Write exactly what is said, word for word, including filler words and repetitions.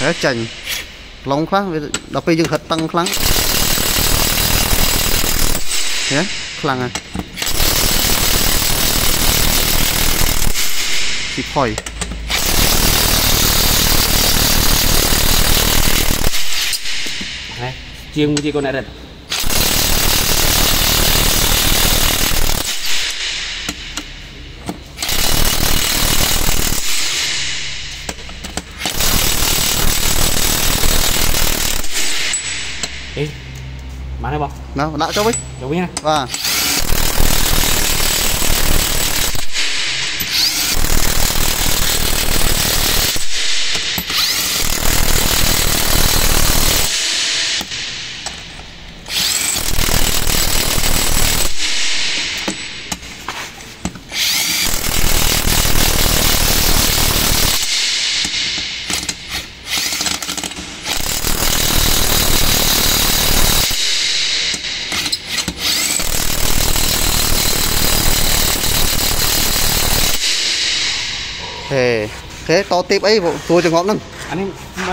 đấy chành lòng khoáng đọc bây giờ thật tăng kháng nhé kháng à thì khỏi này chiêng gì con này đây ê mà này bọc nào đã cho với cho với nha và thế thế to tiếp ấy bộ tôi cho ngọn nâng anh em